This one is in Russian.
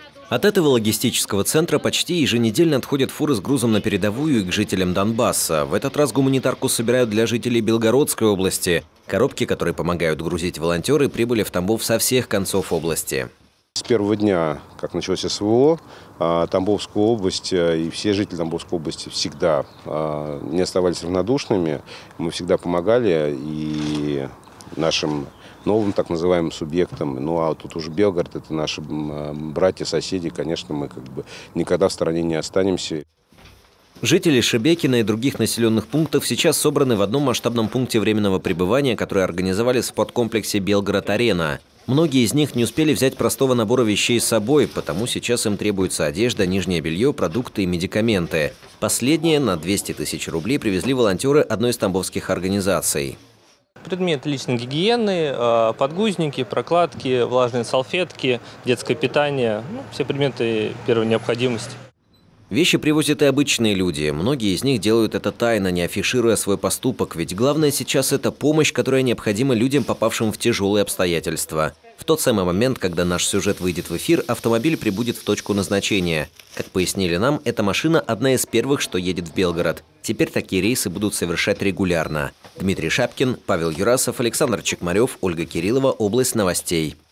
От этого логистического центра почти еженедельно отходят фуры с грузом на передовую и к жителям Донбасса. В этот раз гуманитарку собирают для жителей Белгородской области. Коробки, которые помогают грузить волонтеры, прибыли в Тамбов со всех концов области. С первого дня, как началось СВО, Тамбовская область и все жители Тамбовской области всегда не оставались равнодушными. Мы всегда помогали и нашим новым так называемым субъектам. Ну а тут уже Белгород, это наши братья, соседи, конечно, мы никогда в стороне не останемся. Жители Шебекина и других населенных пунктов сейчас собраны в одном масштабном пункте временного пребывания, который организовали в спорткомплексе «Белгород-Арена». Многие из них не успели взять простого набора вещей с собой, потому сейчас им требуется одежда, нижнее белье, продукты и медикаменты. Последние на 200 тысяч рублей привезли волонтеры одной из тамбовских организаций. Предметы личной гигиены, подгузники, прокладки, влажные салфетки, детское питание, все предметы первой необходимости. Вещи привозят и обычные люди. Многие из них делают это тайно, не афишируя свой поступок. Ведь главное сейчас – это помощь, которая необходима людям, попавшим в тяжелые обстоятельства. В тот самый момент, когда наш сюжет выйдет в эфир, автомобиль прибудет в точку назначения. Как пояснили нам, эта машина – одна из первых, что едет в Белгород. Теперь такие рейсы будут совершать регулярно. Дмитрий Шапкин, Павел Юрасов, Александр Чекмарев, Ольга Кириллова. Область новостей.